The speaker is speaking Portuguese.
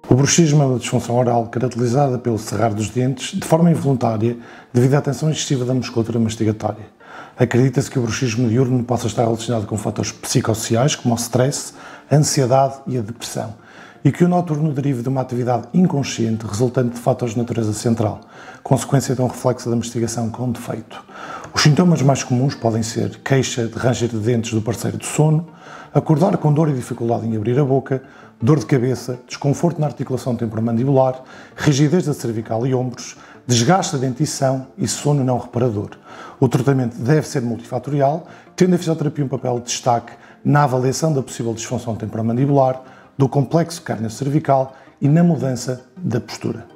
O bruxismo é uma disfunção oral caracterizada pelo cerrar dos dentes de forma involuntária devido à tensão excessiva da musculatura mastigatória. Acredita-se que o bruxismo diurno possa estar relacionado com fatores psicossociais como o stress, a ansiedade e a depressão, e que o noturno derive de uma atividade inconsciente resultante de fatores de natureza central, consequência de um reflexo da mastigação com defeito. Os sintomas mais comuns podem ser queixa de ranger de dentes do parceiro de sono, acordar com dor e dificuldade em abrir a boca, dor de cabeça, desconforto na articulação temporomandibular, rigidez da cervical e ombros, desgaste da dentição e sono não reparador. O tratamento deve ser multifatorial, tendo a fisioterapia um papel de destaque na avaliação da possível disfunção temporomandibular, do complexo cárneo-cervical e na mudança da postura.